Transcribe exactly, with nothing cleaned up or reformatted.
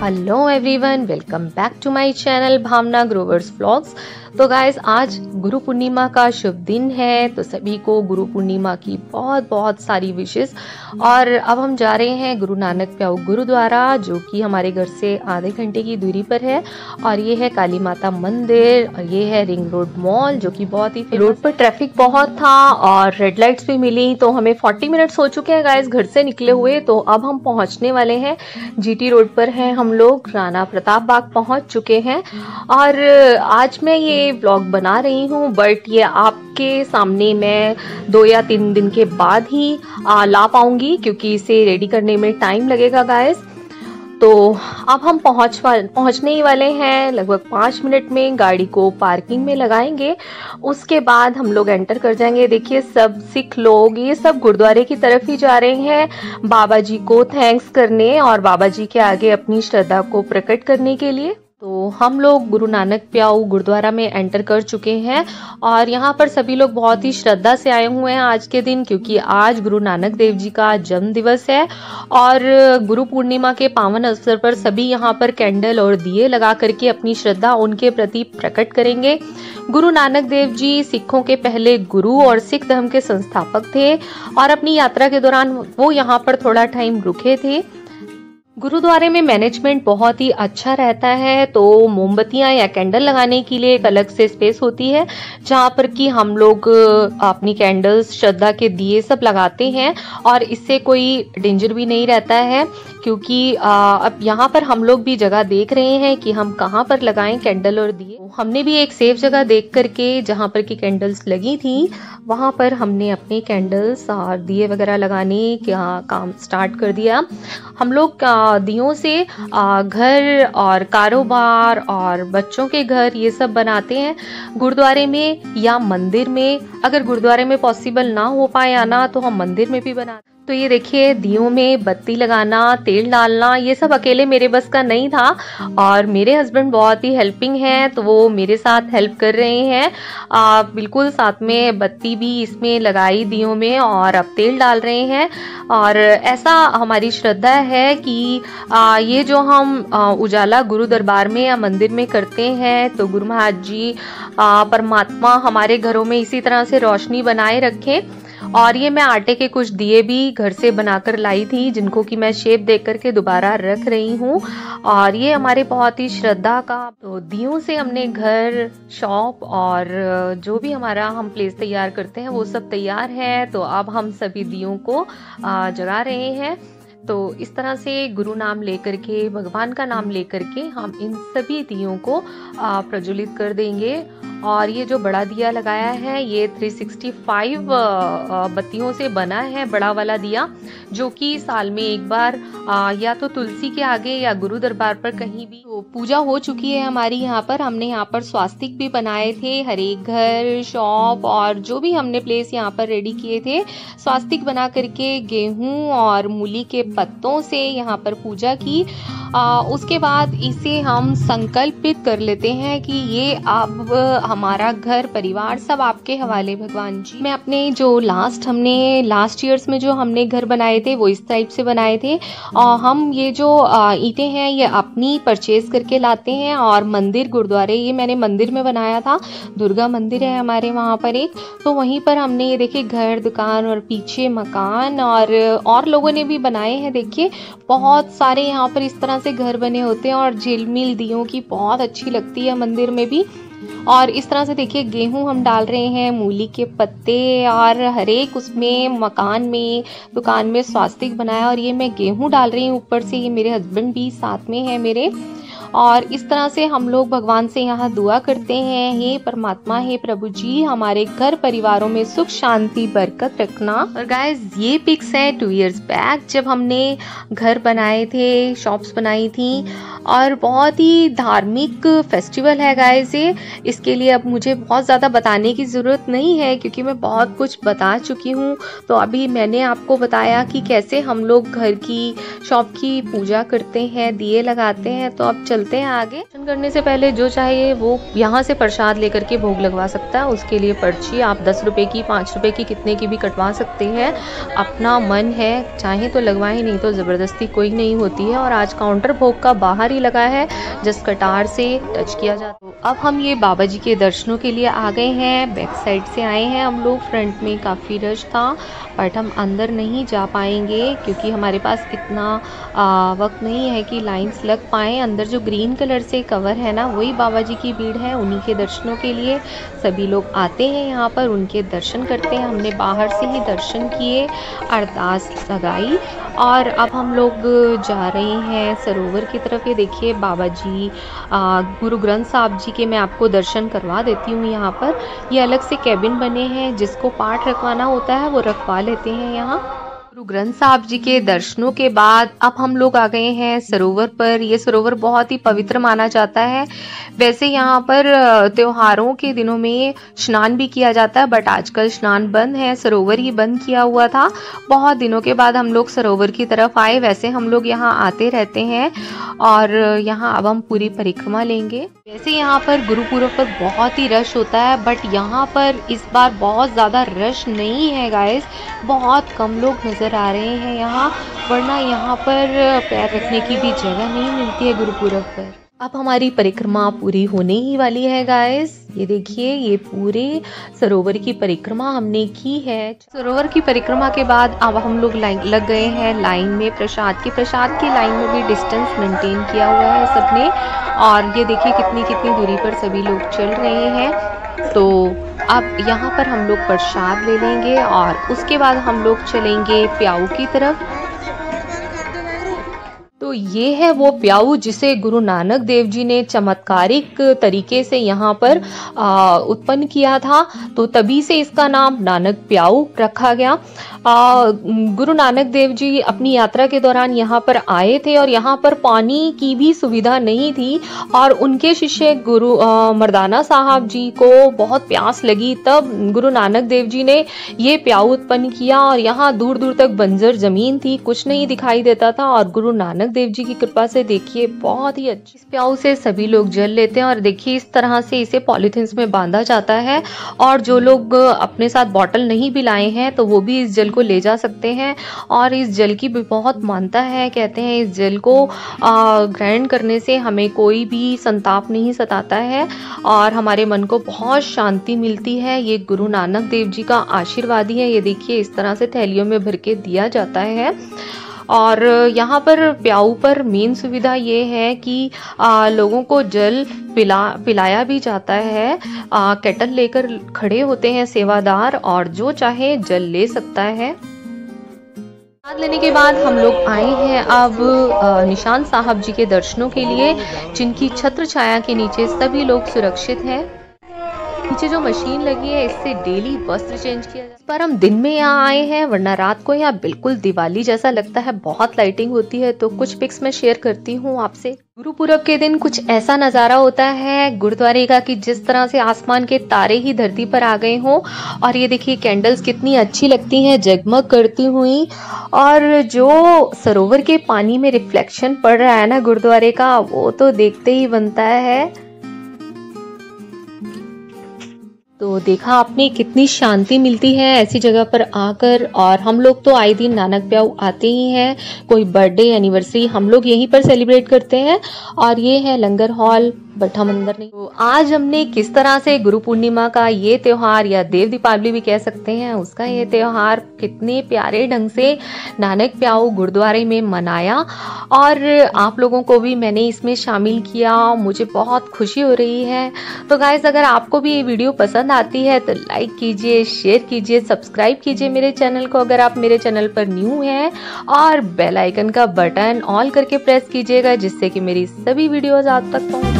Hello everyone, welcome back to my channel Bhavna Grovers vlogs. तो guys आज गुरु पूर्णिमा का शुभ दिन है, तो सभी को गुरु पूर्णिमा की बहुत बहुत सारी विशेष। और अब हम जा रहे हैं गुरु नानक प्याऊ गुरुद्वारा, जो कि हमारे घर से आधे घंटे की दूरी पर है। और ये है काली माता मंदिर और ये है रिंग रोड मॉल, जो कि बहुत ही रोड पर ट्रैफिक बहुत था और रेड लाइट्स भी मिली, तो हमें चालीस मिनट्स हो चुके हैं गाइज घर से निकले हुए। तो अब हम पहुंचने वाले हैं, जीटी रोड पर हैं हम लोग, राणा प्रताप बाग पहुंच चुके हैं। और आज मैं ये व्लॉग बना रही हूँ, बट ये आपके सामने मैं दो या तीन दिन के बाद ही आ, ला पाऊंगी, क्योंकि इसे रेडी करने में टाइम लगेगा गाइस। तो अब हम पहुंच पहुंचने ही वाले हैं, लगभग पाँच मिनट में गाड़ी को पार्किंग में लगाएंगे। उसके बाद हम लोग एंटर कर जाएंगे। देखिए सब सिख लोग ये सब गुरुद्वारे की तरफ ही जा रहे हैं, बाबा जी को थैंक्स करने और बाबा जी के आगे अपनी श्रद्धा को प्रकट करने के लिए। तो हम लोग गुरु नानक प्याऊ गुरुद्वारा में एंटर कर चुके हैं और यहाँ पर सभी लोग बहुत ही श्रद्धा से आए हुए हैं आज के दिन, क्योंकि आज गुरु नानक देव जी का जन्म दिवस है। और गुरु पूर्णिमा के पावन अवसर पर सभी यहाँ पर कैंडल और दिए लगा करके अपनी श्रद्धा उनके प्रति प्रकट करेंगे। गुरु नानक देव जी सिखों के पहले गुरु और सिख धर्म के संस्थापक थे और अपनी यात्रा के दौरान वो यहाँ पर थोड़ा टाइम रुके थे। गुरुद्वारे में मैनेजमेंट बहुत ही अच्छा रहता है, तो मोमबत्तियां या कैंडल लगाने के लिए एक अलग से स्पेस होती है, जहां पर कि हम लोग अपनी कैंडल्स, श्रद्धा के दिए सब लगाते हैं। और इससे कोई डेंजर भी नहीं रहता है, क्योंकि आ, अब यहाँ पर हम लोग भी जगह देख रहे हैं कि हम कहाँ पर लगाएं कैंडल और दिए। हमने भी एक सेफ जगह देख करके, जहाँ पर की कैंडल्स लगी थी, वहां पर हमने अपने कैंडल्स और दिए वगैरह लगाने का काम स्टार्ट कर दिया। हम लोग दियों से घर और कारोबार और बच्चों के घर ये सब बनाते हैं गुरुद्वारे में या मंदिर में। अगर गुरुद्वारे में पॉसिबल ना हो पाए आना, तो हम मंदिर में भी बनाते। तो ये देखिए दियों में बत्ती लगाना, तेल डालना, ये सब अकेले मेरे बस का नहीं था। और मेरे हस्बैंड बहुत ही हेल्पिंग हैं, तो वो मेरे साथ हेल्प कर रहे हैं। आ, बिल्कुल साथ में बत्ती भी इसमें लगाई दियों में और अब तेल डाल रहे हैं। और ऐसा हमारी श्रद्धा है कि आ, ये जो हम आ, उजाला गुरु दरबार में या मंदिर में करते हैं, तो गुरु महाराज जी आ, परमात्मा हमारे घरों में इसी तरह से रोशनी बनाए रखें। और ये मैं आटे के कुछ दिए भी घर से बनाकर लाई थी, जिनको कि मैं शेप देख करके दोबारा रख रही हूँ। और ये हमारे बहुत ही श्रद्धा का, तो दियों से हमने घर, शॉप और जो भी हमारा हम प्लेस तैयार करते हैं वो सब तैयार है। तो अब हम सभी दियों को जगा रहे हैं। तो इस तरह से गुरु नाम लेकर के, भगवान का नाम लेकर के हम इन सभी दियों को प्रज्वलित कर देंगे। और ये जो बड़ा दिया लगाया है, ये तीन सौ पैंसठ बत्तियों से बना है, बड़ा वाला दिया, जो कि साल में एक बार या तो तुलसी के आगे या गुरु दरबार पर कहीं भी तो पूजा हो चुकी है हमारी। यहाँ पर हमने यहाँ पर स्वास्तिक भी बनाए थे, हर एक घर, शॉप और जो भी हमने प्लेस यहाँ पर रेडी किए थे, स्वास्तिक बना करके गेहूं और मूली के पत्तों से यहाँ पर पूजा की। आ, उसके बाद इसे हम संकल्पित कर लेते हैं कि ये अब हमारा घर, परिवार सब आपके हवाले भगवान जी। मैं अपने जो लास्ट हमने लास्ट ईयर्स में जो हमने घर बनाए थे वो इस टाइप से बनाए थे। और हम ये जो ईंटें हैं ये अपनी परचेज करके लाते हैं। और मंदिर, गुरुद्वारे, ये मैंने मंदिर में बनाया था, दुर्गा मंदिर है हमारे वहाँ पर एक, तो वहीं पर हमने ये देखिए घर, दुकान और पीछे मकान और और लोगों ने भी बनाए हैं। देखिए बहुत सारे यहाँ पर इस तरह से घर बने होते हैं और झिलमिल दियों की बहुत अच्छी लगती है मंदिर में भी। और इस तरह से देखिए गेहूं हम डाल रहे हैं, मूली के पत्ते और हर एक उसमें मकान में, दुकान में स्वास्तिक बनाया। और ये मैं गेहूं डाल रही हूँ ऊपर से, ये मेरे हस्बैंड भी साथ में है मेरे। और इस तरह से हम लोग भगवान से यहाँ दुआ करते हैं, हे परमात्मा, हे प्रभु जी, हमारे घर परिवारों में सुख शांति बरकत रखना। और गाइस ये पिक्स है टू इयर्स बैक, जब हमने घर बनाए थे, शॉप्स बनाई थी। और बहुत ही धार्मिक फेस्टिवल है गाइस ये, इसके लिए अब मुझे बहुत ज़्यादा बताने की ज़रूरत नहीं है, क्योंकि मैं बहुत कुछ बता चुकी हूँ। तो अभी मैंने आपको बताया कि कैसे हम लोग घर की, शॉप की पूजा करते हैं, दिए लगाते हैं। तो अब चलते हैं आगे। दर्शन करने से पहले जो चाहिए वो यहाँ से प्रसाद लेकर के भोग लगवा सकता है। उसके लिए पर्ची आप दस रुपए की, पाँच रुपए की, कितने की भी कटवा सकते हैं, अपना मन है, चाहे तो लगवाएं, नहीं तो ज़बरदस्ती कोई नहीं होती है। और आज काउंटर भोग का बाहर ही लगा है, जस्ट कटार से टच किया जाता। तो अब हम ये बाबा जी के दर्शनों के लिए आ गए हैं। बैक साइड से आए हैं हम लोग, फ्रंट में काफ़ी रश था बट हम अंदर नहीं जा पाएंगे क्योंकि हमारे पास इतना आ, वक्त नहीं है कि लाइंस लग पाएँ। अंदर जो ग्रीन कलर से कवर है ना, वही बाबा जी की भीड़ है। उन्हीं के दर्शनों के लिए सभी लोग आते हैं यहाँ पर, उनके दर्शन करते हैं। हमने बाहर से ही दर्शन किए, अरदास लगाई और अब हम लोग जा रहे हैं सरोवर की तरफ। ये देखिए बाबा जी, आ, गुरु ग्रंथ साहब जी के मैं आपको दर्शन करवा देती हूँ। यहाँ पर ये अलग से कैबिन बने हैं, जिसको पाठ रखवाना होता है वो रखवा लेते हैं यहाँ। गुरु ग्रंथ साहब जी के दर्शनों के बाद अब हम लोग आ गए हैं सरोवर पर। ये सरोवर बहुत ही पवित्र माना जाता है। वैसे यहाँ पर त्योहारों के दिनों में स्नान भी किया जाता है बट आजकल स्नान बंद है, सरोवर ही बंद किया हुआ था। बहुत दिनों के बाद हम लोग सरोवर की तरफ आए। वैसे हम लोग यहाँ आते रहते हैं और यहाँ अब हम पूरी परिक्रमा लेंगे। वैसे यहाँ पर गुरु पूरब पर बहुत ही रश होता है बट यहाँ पर इस बार बहुत ज़्यादा रश नहीं है गाइस, बहुत कम लोग नज़र आ रहे हैं यहाँ, वरना यहाँ पर पैर रखने की भी जगह नहीं मिलती है गुरु पूरब पर। अब हमारी परिक्रमा पूरी होने ही वाली है गाइस। ये देखिए ये पूरे सरोवर की परिक्रमा हमने की है। सरोवर की परिक्रमा के बाद अब हम लोग लाइन लग गए हैं लाइन में प्रसाद की। प्रसाद की लाइन में भी डिस्टेंस मेंटेन किया हुआ है सबने और ये देखिए कितनी कितनी दूरी पर सभी लोग चल रहे हैं। तो अब यहाँ पर हम लोग प्रसाद ले लेंगे और उसके बाद हम लोग चलेंगे प्याऊ की तरफ। तो ये है वो प्याऊ जिसे गुरु नानक देव जी ने चमत्कारिक तरीके से यहाँ पर उत्पन्न किया था, तो तभी से इसका नाम नानक प्याऊ रखा गया। आ, गुरु नानक देव जी अपनी यात्रा के दौरान यहाँ पर आए थे और यहाँ पर पानी की भी सुविधा नहीं थी और उनके शिष्य गुरु आ, मर्दाना साहब जी को बहुत प्यास लगी, तब गुरु नानक देव जी ने ये प्याऊ उत्पन्न किया और यहाँ दूर दूर तक बंजर जमीन थी, कुछ नहीं दिखाई देता था और गुरु नानक देव जी की कृपा से देखिए बहुत ही अच्छी इस प्याऊ से सभी लोग जल लेते हैं और देखिए इस तरह से इसे पॉलीथिन्स में बांधा जाता है और जो लोग अपने साथ बॉटल नहीं भी लाए हैं तो वो भी इस जल को ले जा सकते हैं। और इस जल की भी बहुत मान्यता है, कहते हैं इस जल को ग्रहण करने से हमें कोई भी संताप नहीं सताता है और हमारे मन को बहुत शांति मिलती है। ये गुरु नानक देव जी का आशीर्वाद ही है। ये देखिए इस तरह से थैलियों में भर के दिया जाता है। और यहाँ पर प्याऊ पर मेन सुविधा ये है कि आ, लोगों को जल पिला पिलाया भी जाता है। आ, केटल लेकर खड़े होते हैं सेवादार और जो चाहे जल ले सकता है। प्रसाद लेने के बाद हम लोग आए हैं अब निशान साहब जी के दर्शनों के लिए, जिनकी छत्र छाया के नीचे सभी लोग सुरक्षित हैं। नीचे जो मशीन लगी है इससे डेली वस्त्र चेंज किया जाता है। इस बार हम दिन में यहाँ आए हैं, वरना रात को यहाँ बिल्कुल दिवाली जैसा लगता है, बहुत लाइटिंग होती है। तो कुछ पिक्स मैं शेयर करती हूँ आपसे। गुरु पूरब के दिन कुछ ऐसा नजारा होता है गुरुद्वारे का कि जिस तरह से आसमान के तारे ही धरती पर आ गए हों। और ये देखिए कैंडल्स कितनी अच्छी लगती हैं जगमग करती हुई, और जो सरोवर के पानी में रिफ्लेक्शन पड़ रहा है ना गुरुद्वारे का, वो तो देखते ही बनता है। तो देखा आपने कितनी शांति मिलती है ऐसी जगह पर आकर। और हम लोग तो आए दिन नानक प्याऊ आते ही हैं, कोई बर्थडे एनिवर्सरी हम लोग यहीं पर सेलिब्रेट करते हैं। और ये है लंगर हॉल, बट्ठा मंदिर नहीं। तो आज हमने किस तरह से गुरु पूर्णिमा का ये त्योहार या देव दीपावली भी कह सकते हैं, उसका ये त्योहार कितने प्यारे ढंग से नानक प्याऊ गुरुद्वारे में मनाया और आप लोगों को भी मैंने इसमें शामिल किया। मुझे बहुत खुशी हो रही है। तो गाइस अगर आपको भी ये वीडियो पसंद आती है तो लाइक कीजिए, शेयर कीजिए, सब्सक्राइब कीजिए मेरे चैनल को अगर आप मेरे चैनल पर न्यू हैं, और बेल आइकन का बटन ऑल करके प्रेस कीजिएगा जिससे कि मेरी सभी वीडियोस आप तक पहुंचे।